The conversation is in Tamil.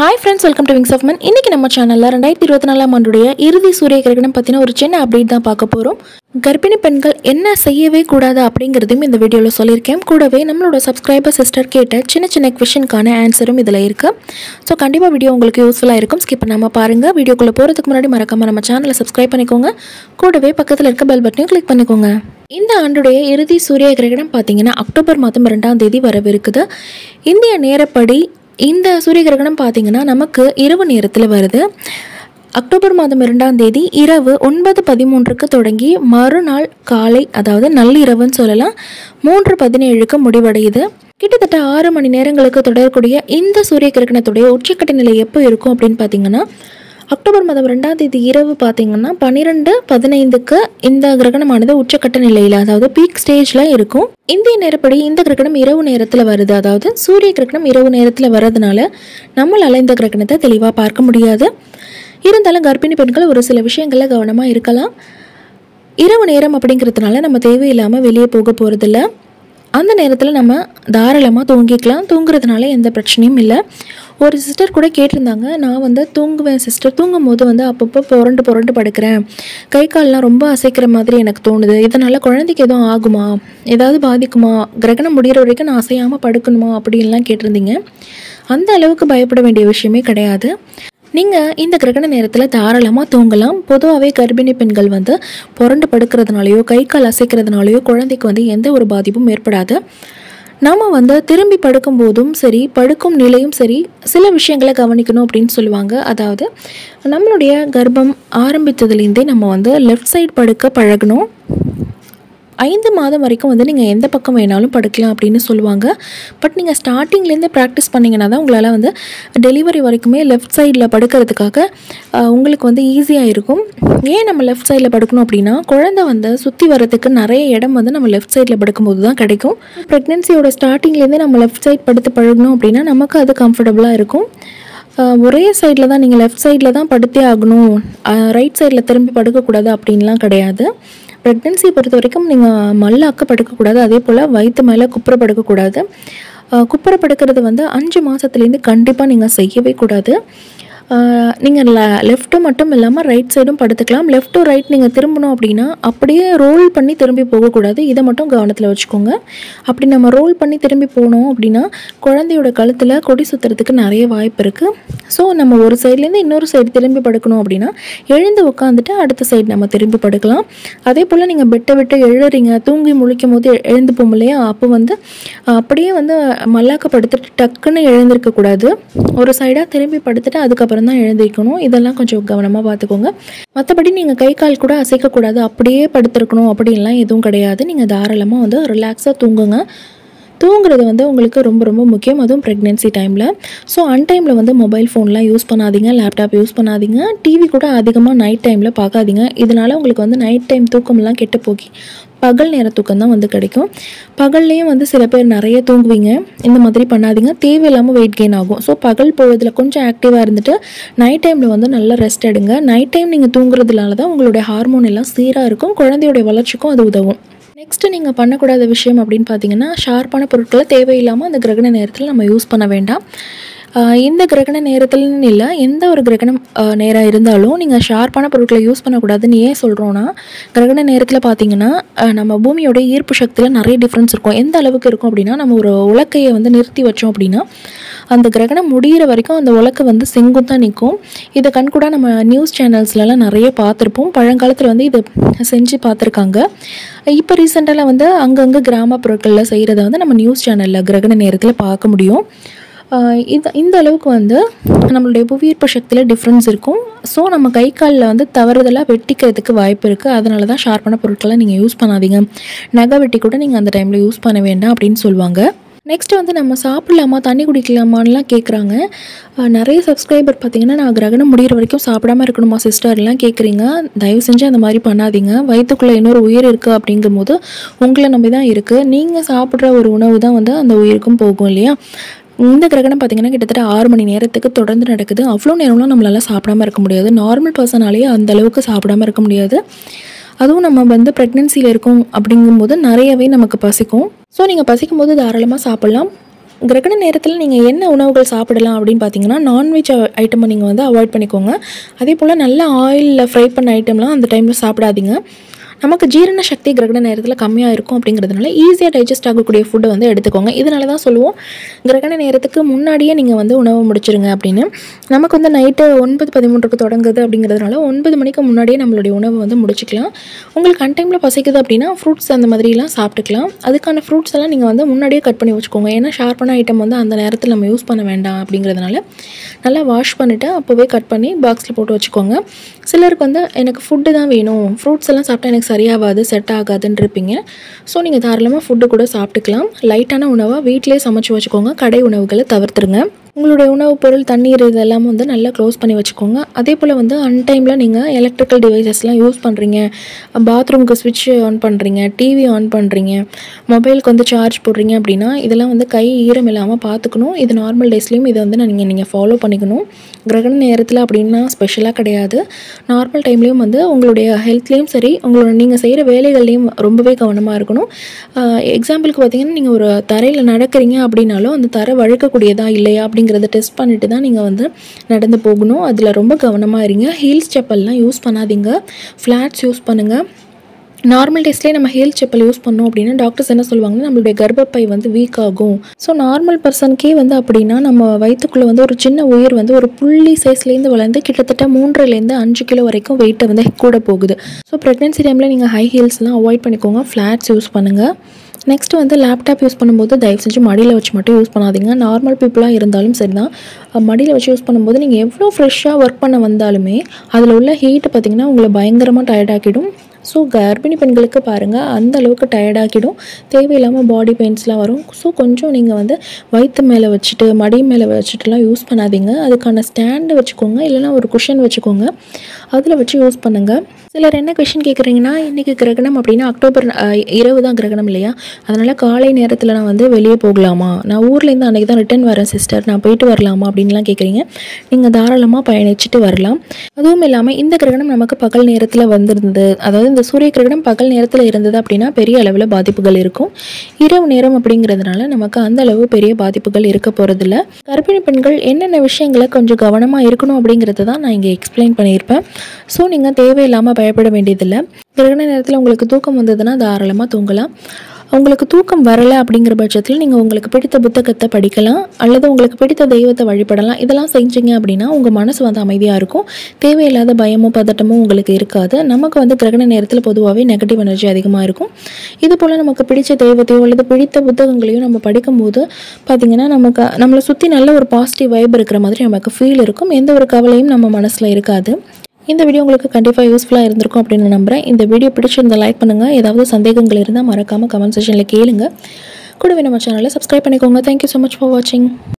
Hi friends, welcome to Wings of Men. இன்னைக்கு நம்ம சேனல்ல 2024 ஆண்டுடைய இறுதி சூரிய கிரகணம் பத்தின ஒரு சின்ன அப்டேட் தான் பார்க்க போறோம். கர்ப்பிணி பெண்கள் என்ன செய்யவே கூடாது அப்படிங்கறதையும் இந்த வீடியோல சொல்லிருக்கேன். கூடவே நம்மளோட சப்ஸ்கிரைபர் சிஸ்டர் கேட்ட சின்ன क्वेश्चनக்கான ஆன்சரும் இதல இருக்கு. சோ கண்டிப்பா வீடியோ உங்களுக்கு யூஸ்ஃபுல்லா இருக்கும். ஸ்கிப் பண்ணாம பாருங்க. வீடியோக்குள்ள போறதுக்கு முன்னாடி மறக்காம நம்ம சேனலை சப்ஸ்கிரைப் பண்ணிக்கோங்க. கூடவே பக்கத்துல இருக்க பெல் பட்டனையும் கிளிக் பண்ணிக்கோங்க. இந்த ஆண்டுடைய இறுதி சூரிய கிரகணம் பாத்தீங்கன்னா அக்டோபர் மாதம் 2ஆம் தேதி வரவிருக்குது. இந்திய நேரப்படி இந்த சூரிய கிரகணம் பார்த்தீங்கன்னா நமக்கு இரவு நேரத்தில் வருது. அக்டோபர் மாதம் 2ஆம் தேதி இரவு 9:13க்கு தொடங்கி மறுநாள் காலை, அதாவது நள்ளிரவுன்னு சொல்லலாம், 3:17க்கு முடிவடையுது. கிட்டத்தட்ட 6 மணி நேரங்களுக்கு தொடரக்கூடிய இந்த சூரிய கிரகணத்துடைய உச்சக்கட்ட நிலை எப்போ இருக்கும் அப்படின்னு பார்த்தீங்கன்னா அக்டோபர் மாதம் 2ஆம் தேதி இரவு பார்த்தீங்கன்னா 12:15க்கு இந்த கிரகணமானது உச்சக்கட்ட நிலையில், அதாவது பீக் ஸ்டேஜில் இருக்கும். இந்திய நேரப்படி இந்த கிரகணம் இரவு நேரத்தில் வருது. அதாவது சூரிய கிரகணம் இரவு நேரத்தில் வர்றதுனால நம்மளால் இந்த கிரகணத்தை தெளிவாக பார்க்க முடியாது. இருந்தாலும் கர்ப்பிணி பெண்கள் ஒரு சில விஷயங்களில் கவனமாக இருக்கலாம். இரவு நேரம் அப்படிங்கிறதுனால நம்ம தேவையில்லாமல் வெளியே போக போகிறதில்ல. அந்த நேரத்தில் நம்ம தாராளமாக தூங்கிக்கலாம். தூங்குறதுனால எந்த பிரச்சனையும் இல்லை. ஒரு சிஸ்டர் கூட கேட்டிருந்தாங்க, நான் தூங்குவேன் சிஸ்டர், தூங்கும் போது அப்பப்போ புரண்டு படுக்கிறேன், கை கால்லாம் ரொம்ப அசைக்கிற மாதிரி எனக்கு தோணுது, இதனால் குழந்தைக்கு எதுவும் ஆகுமா, ஏதாவது பாதிக்குமா, கிரகணம் முடிகிற வரைக்கும் நான் அசையாமல் படுக்கணுமா அப்படின்லாம் கேட்டிருந்தீங்க. அந்த அளவுக்கு பயப்பட வேண்டிய விஷயமே கிடையாது. நீங்கள் இந்த கிரகண நேரத்தில் தாராளமாக தூங்கலாம். பொதுவாகவே கர்ப்பிணி பெண்கள் புரண்டு படுக்கிறதுனாலையோ கை கால் அசைக்கிறதுனாலையோ குழந்தைக்கு எந்த ஒரு பாதிப்பும் ஏற்படாது. நம்ம திரும்பி படுக்கும்போதும் சரி, படுக்கும் நிலையும் சரி, சில விஷயங்களை கவனிக்கணும் அப்படின்னு சொல்லுவாங்க. அதாவது நம்மளுடைய கர்ப்பம் ஆரம்பித்ததுலேருந்தே நம்ம லெஃப்ட் சைடு படுக்க பழகணும். 5 மாதம் வரைக்கும் நீங்கள் எந்த பக்கம் வேணாலும் படுக்கலாம் அப்படின்னு சொல்லுவாங்க. பட் நீங்கள் ஸ்டார்டிங்லேருந்து ப்ராக்டிஸ் பண்ணிங்கன்னா தான் உங்களால் டெலிவரி வரைக்குமே லெஃப்ட் சைடில் படுக்கிறதுக்காக உங்களுக்கு ஈஸியாக இருக்கும். ஏன் நம்ம லெஃப்ட் சைடில் படுக்கணும் அப்படின்னா, குழந்தை சுற்றி வரதுக்கு நிறைய இடம் நம்ம லெஃப்ட் சைடில் படுக்கும்போது தான் கிடைக்கும். ப்ரெக்னென்சியோட ஸ்டார்டிங்லேருந்து நம்ம லெஃப்ட் சைட் படுத்து பழகணும் அப்படின்னா நமக்கு அது கம்ஃபர்டபுளாக இருக்கும். ஒரே சைடில் தான் நீங்கள் லெஃப்ட் சைடில் தான் படுத்தே ஆகணும், ரைட் சைடில் திரும்பி படுக்கக்கூடாது அப்படின்லாம் கிடையாது. ப்ரெக்னென்சியை பொறுத்த வரைக்கும் நீங்கள் மல்லாக்க படுக்கக்கூடாது. அதே போல் வயிற்று மேலே குப்புற படுக்கக்கூடாது. குப்புற படுக்கிறது 5 மாதத்துலேருந்து கண்டிப்பாக நீங்கள் செய்யவே கூடாது. நீங்கள் லெஃப்ட்டு மட்டும் இல்லாமல் ரைட் சைடும் படுத்துக்கலாம். லெஃப்ட் டு ரைட் நீங்கள் திரும்பணும் அப்படின்னா அப்படியே ரோல் பண்ணி திரும்பி போகக்கூடாது. இதை மட்டும் கவனத்தில் வச்சுக்கோங்க. அப்படி நம்ம ரோல் பண்ணி திரும்பி போனோம் அப்படின்னா குழந்தையோட கழுத்தில் கொடி சுற்றுறதுக்கு நிறைய வாய்ப்பு இருக்குது. ஸோ நம்ம ஒரு சைட்லேருந்து இன்னொரு சைடு திரும்பி படுக்கணும் அப்படின்னா எழுந்து உட்காந்துட்டு அடுத்த சைடு நம்ம திரும்பி படுக்கலாம். அதே போல் நீங்கள் பெட்டை விட்டு எழுறீங்க, தூங்கி முழிக்கும் போது எழுந்து போகும் இல்லையா, அப்போ அப்படியே மல்லாக்க படுத்துட்டு டக்குன்னு எழுந்திருக்கக்கூடாது. ஒரு சைடாக திரும்பி படுத்துட்டு அதுக்கப்புறம் தான் எழுந்திருக்கணும். இதெல்லாம் கொஞ்சம் கவனமாக பார்த்துக்கோங்க. மற்றபடி நீங்கள் கை கால் கூட அசைக்கக்கூடாது, அப்படியே படுத்துருக்கணும் அப்படின்லாம் எதுவும் கிடையாது. நீங்கள் தாராளமாக ரிலாக்ஸாக தூங்குங்க. தூங்குறது உங்களுக்கு ரொம்ப ரொம்ப முக்கியம், அதுவும் ப்ரெக்னென்சி டைமில். ஸோ அன்டைமில் மொபைல் ஃபோன்லாம் யூஸ் பண்ணாதீங்க, லேப்டாப் யூஸ் பண்ணாதீங்க, டிவி கூட அதிகமாக நைட் டைமில் பார்க்காதீங்க. இதனால் உங்களுக்கு நைட் டைம் தூக்கம்லாம் கெட்டு போகி பகல் நேர தூக்கம் தான் கிடைக்கும். பகல்லையும் சில பேர் நிறைய தூங்குவீங்க. இந்த மாதிரி பண்ணாதீங்க, தேவையில்லாமல் வெயிட் கெயின் ஆகும். ஸோ பகல் பொழுதில் கொஞ்சம் ஆக்டிவாக இருந்துட்டு நைட் டைமில் நல்லா ரெஸ்ட் எடுங்க. நைட் டைம் நீங்கள் தூங்குறதுனால தான் உங்களுடைய ஹார்மோன் எல்லாம் சீராக இருக்கும், குழந்தையோடைய வளர்ச்சிக்கும் அது உதவும். நெக்ஸ்ட்டு நீங்கள் பண்ணக்கூடாத விஷயம் அப்படின்னு பார்த்தீங்கன்னா, ஷார்ப்பான பொருட்களை தேவையில்லாமல் அந்த கிரகண நேரத்தில் நம்ம யூஸ் பண்ண வேண்டாம். இந்த கிரகண நேரத்தில்னு இல்லை, எந்த ஒரு கிரகணம் நேரம் இருந்தாலும் நீங்கள் ஷார்ப்பான பொருட்களை யூஸ் பண்ணக்கூடாதுன்னு ஏன் சொல்கிறோன்னா, கிரகண நேரத்தில் பார்த்தீங்கன்னா நம்ம பூமியோட ஈர்ப்பு சக்தியில் நிறைய டிஃப்ரென்ஸ் இருக்கும். எந்த அளவுக்கு இருக்கும் அப்படின்னா, நம்ம ஒரு உலக்கையை நிறுத்தி வச்சோம் அப்படின்னா அந்த கிரகணம் முடிகிற வரைக்கும் அந்த உலக்கை செங்குத்தாக நிற்கும். இதை கண்கூட நம்ம நியூஸ் சேனல்ஸ்லலாம் நிறைய பார்த்துருப்போம். பழங்காலத்தில் இதை செஞ்சு பார்த்துருக்காங்க. இப்போ ரீசெண்டாக அங்கங்கே கிராமப்புறங்களில் செய்கிறத நம்ம நியூஸ் சேனலில் கிரகண நேரத்தில் பார்க்க முடியும். இந்த அளவுக்கு நம்மளுடைய புவியீர்ப்பு சக்தியில் டிஃப்ரென்ஸ் இருக்கும். ஸோ நம்ம கை காலில் தவறுதலாக வெட்டிக்கிறதுக்கு வாய்ப்பு இருக்குது. அதனால தான் ஷார்ப்பான பொருட்களை நீங்கள் யூஸ் பண்ணாதீங்க. நகை வெட்டி கூட நீங்கள் அந்த டைமில் யூஸ் பண்ண வேண்டாம் அப்படின்னு சொல்லுவாங்க. நெக்ஸ்ட்டு நம்ம சாப்பிடலாமா, தண்ணி குடிக்கலாமான்லாம் கேட்குறாங்க. நிறைய சப்ஸ்கிரைபர் பார்த்திங்கன்னா, நான் கிரகணம் முடிகிற வரைக்கும் சாப்பிடாமல் இருக்கணுமா சிஸ்டர்லாம் கேட்குறீங்க. தயவு செஞ்சு அந்த மாதிரி பண்ணாதீங்க. வயிற்றுக்குள்ளே இன்னொரு உயிர் இருக்குது அப்படிங்கும்போது உங்களை நம்பி தான் இருக்குது. நீங்கள் சாப்பிட்ற ஒரு உணவு தான் அந்த உயிருக்கும் போகும் இல்லையா. இந்த கிரகணம் பார்த்திங்கன்னா கிட்டத்தட்ட 6 மணி நேரத்துக்கு தொடர்ந்து நடக்குது. அவ்வளோ நேரம்லாம் நம்மளால் சாப்பிடாமல் இருக்க முடியாது. நார்மல் பர்சனாலேயே அந்தளவுக்கு சாப்பிடாமல் இருக்க முடியாது. அதுவும் நம்ம ப்ரெக்னென்சியில் இருக்கோம் அப்படிங்கும்போது நிறையவே நமக்கு பசிக்கும். ஸோ நீங்கள் பசிக்கும் போது தாராளமாக சாப்பிட்லாம். கிரகண நேரத்தில் நீங்கள் என்ன உணவுகள் சாப்பிடலாம் அப்படின்னு பார்த்தீங்கன்னா, நான்வெஜ் ஐட்டமை நீங்கள் வந்து அவாய்ட் பண்ணிக்கோங்க. அதே போல் நல்ல ஆயிலில் ஃப்ரை பண்ண ஐட்டம்லாம் அந்த டைமில் சாப்பிடாதீங்க. நமக்கு ஜீரண சக்தி கிரகண நேரத்தில் கம்மியாக இருக்கும் அப்படிங்கிறதுனால ஈஸியாக டைஜஸ்ட் ஆகக்கூடிய ஃபுட்டை வந்து எடுத்துக்கோங்க. இதனால தான் சொல்லுவோம், கிரகண நேரத்துக்கு முன்னாடியே நீங்கள் வந்து உணவு முடிச்சிருங்க அப்படின்னு. நமக்கு வந்து நைட்டு 9:13க்கு தொடங்குது அப்படிங்கிறதுனால 9 மணிக்கு முன்னாடியே நம்மளுடைய உணவு வந்து முடிச்சிக்கலாம். உங்களுக்கு அன்டைமில் பசிக்குது அப்படின்னா ஃப்ரூட்ஸ் அந்த மாதிரிலாம் சாப்பிட்டுக்கலாம். அதுக்கான ஃப்ரூட்ஸ் எல்லாம் நீங்கள் வந்து முன்னாடியே கட் பண்ணி வச்சுக்கோங்க. ஏன்னா ஷார்ப்பான ஐட்டம் வந்து அந்த நேரத்தில் நம்ம யூஸ் பண்ண வேண்டாம் அப்படிங்கிறதுனால நல்லா வாஷ் பண்ணிவிட்டு அப்போவே கட் பண்ணி பாக்ஸில் போட்டு வச்சுக்கோங்க. சிலருக்கு வந்து எனக்கு ஃபுட்டு தான் வேணும், ஃப்ரூட்ஸ் எல்லாம் சாப்பிட்டா எனக்கு சரியாகாது, செட் ஆகாதுன்னு இருப்பீங்க. ஸோ நீங்கள் தாராளமாக ஃபுட்டு கூட சாப்பிட்டுக்கலாம். லைட்டான உணவாக வீட்டிலே சமைச்சு வச்சுக்கோங்க. கடை உணவுகளை தவிர்த்துருங்க. உங்களுடைய உணவுப் பொருள், தண்ணீர் இதெல்லாம் வந்து நல்லா க்ளோஸ் பண்ணி வச்சுக்கோங்க. அதே போல் வந்து அன்டைமில் நீங்கள் எலக்ட்ரிக்கல் டிவைசஸ்லாம் யூஸ் பண்ணுறீங்க, பாத்ரூமுக்கு ஸ்விட்ச் ஆன் பண்ணுறீங்க, டிவி ஆன் பண்ணுறீங்க, மொபைலுக்கு வந்து சார்ஜ் போடுறீங்க அப்படின்னா இதெல்லாம் வந்து கை ஈரம் இல்லாமல் பார்த்துக்கணும். இது நார்மல் டேஸ்லேயும் இதை வந்து நீங்கள் ஃபாலோ பண்ணிக்கணும். கிரகண நேரத்தில் அப்படின்னா ஸ்பெஷலாக கிடையாது, நார்மல் டைம்லேயும் வந்து உங்களுடைய ஹெல்த்லேயும் சரி, நீங்கள் செய்கிற வேலைகள்லேயும் ரொம்பவே கவனமாக இருக்கணும். எக்ஸாம்பிளுக்கு பார்த்தீங்கன்னா, நீங்கள் ஒரு தரையில் நடக்கிறீங்க அப்படின்னாலும் அந்த தரை வழுக்கக்கூடியதா இல்லையா அப்படிங்கிறத டெஸ்ட் பண்ணிவிட்டு தான் நீங்கள் வந்து நடந்து போகணும். அதில் ரொம்ப கவனமாக இருங்க. ஹீல்ஸ் செப்பல்லாம் யூஸ் பண்ணாதீங்க, ஃப்ளாட்ஸ் யூஸ் பண்ணுங்கள். நார்மல் டேஸ்லேயே நம்ம ஹீல் செப்பல் யூஸ் பண்ணோம் அப்படின்னா டாக்டர்ஸ் என்ன சொல்லுவாங்கன்னா, நம்மளுடைய கர்ப்பப்பை வந்து வீக் ஆகும். ஸோ நார்மல் பர்சனுக்கே வந்து அப்படின்னா நம்ம வயிற்றுக்குள்ளே வந்து ஒரு சின்ன உயிர் வந்து ஒரு புள்ளி சைஸ்லேருந்து வளர்ந்து கிட்டத்தட்ட 3லேருந்து 5 கிலோ வரைக்கும் வெயிட்டை வந்து கூட போகுது. ஸோ ப்ரெக்னென்சி டைமில் நீங்கள் ஹை ஹீல்ஸ்லாம் அவாய்ட் பண்ணிக்கோங்க, ஃப்ளாட்ஸ் யூஸ் பண்ணுங்கள். நெக்ஸ்ட் வந்து லேப்டாப் யூஸ் பண்ணும்போது தயவு செஞ்சு மடியில் வச்சு மட்டும் யூஸ் பண்ணாதீங்க. நார்மல் பீப்புளாக இருந்தாலும் சரி தான், மடியில் வச்சு யூஸ் பண்ணும்போது நீங்கள் எவ்வளோ ஃப்ரெஷ்ஷாக ஒர்க் பண்ண வந்தாலுமே அதில் உள்ள ஹீட்டு பார்த்திங்கன்னா உங்களை பயங்கரமாக டயர்டாக்கிடும். ஸோ கர்ப்பிணி பெண்களுக்கு பாருங்கள், அந்த அளவுக்கு டயர்டாக்கிடும், தேவையில்லாமல் பாடி பெயின்ஸ்லாம் வரும். ஸோ கொஞ்சம் நீங்கள் வந்து வயிற்று மேலே வச்சுட்டு மடி மேலே வச்சுட்டுலாம் யூஸ் பண்ணாதீங்க. அதுக்கான ஸ்டாண்டு வச்சுக்கோங்க, இல்லைனா ஒரு குஷன் வச்சுக்கோங்க, அதில் வச்சு யூஸ் பண்ணுங்கள். சிலர் என்ன கொஷின் கேட்குறீங்கன்னா, இன்றைக்கி கிரகணம் அப்படின்னா அக்டோபர் இரவு தான் கிரகணம் இல்லையா, அதனால் காலை நேரத்தில் நான் வந்து வெளியே போகலாமா, நான் ஊர்லேருந்து அன்றைக்கி தான் ரிட்டன் வரேன் சிஸ்டர், நான் போயிட்டு வரலாமா அப்படின்லாம் கேட்குறீங்க. நீங்கள் தாராளமாக பயணிச்சுட்டு வரலாம். அதுவும் இல்லாமல் இந்த கிரகணம் நமக்கு பகல் நேரத்தில் வந்திருந்தது, அதாவது இந்த சூரிய கிரகணம் பகல் நேரத்தில் இருந்தது அப்படின்னா பெரிய அளவில் பாதிப்புகள் இருக்கும். இரவு நேரம் அப்படிங்கிறதுனால நமக்கு அந்த அளவு பெரிய பாதிப்புகள் இருக்க போகிறதில்ல. கர்ப்பிணி பெண்கள் என்னென்ன விஷயங்களை கொஞ்சம் கவனமாக இருக்கணும் அப்படிங்கிறத தான் நான் இங்கே எக்ஸ்பிளைன் பண்ணியிருப்பேன். ஸோ நீங்கள் தேவையில்லாமல் பயப்பட வேண்டியதில்லை. கிரகண நேரத்தில் உங்களுக்கு தூக்கம் வந்ததுன்னா தாராளமாக தூங்கலாம். உங்களுக்கு தூக்கம் வரலை அப்படிங்கிற பட்சத்தில் நீங்கள் உங்களுக்கு பிடித்த புத்தகத்தை படிக்கலாம், அல்லது உங்களுக்கு பிடித்த தெய்வத்தை வழிபடலாம். இதெல்லாம் செஞ்சீங்க அப்படின்னா உங்கள் மனசு வந்து அமைதியாக இருக்கும், தேவையில்லாத பயமோ பதட்டமோ உங்களுக்கு இருக்காது. நமக்கு வந்து கிரகண நேரத்தில் பொதுவாகவே நெகட்டிவ் எனர்ஜி அதிகமாக இருக்கும். இது போல் நமக்கு பிடிச்ச தெய்வத்தையோ அல்லது பிடித்த புத்தகங்களையும் நம்ம படிக்கும்போது பார்த்திங்கன்னா நம்மளை சுற்றி நல்ல ஒரு பாசிட்டிவ் வைப் இருக்கிற மாதிரி நமக்கு ஃபீல் இருக்கும். எந்த ஒரு கவலையும் நம்ம மனசில் இருக்காது. இந்த வீடியோ உங்களுக்கு கண்டிப்பாக யூஸ்ஃபுல்லாக இருந்திருக்கும் அப்படின்னு நம்புகிறேன். இந்த வீடியோ பிடிச்சிருந்தா லைக் பண்ணுங்கள். ஏதாவது சந்தேகங்கள் இருந்தால் மறக்காமல் கமெண்ட் செக்ஷனில் கேளுங்க. கூடவே நம்ம சேனலை சப்ஸ்கிரைப் பண்ணிக்கோங்க. தேங்க்யூ ஸோ மச் ஃபார் வாட்சிங்.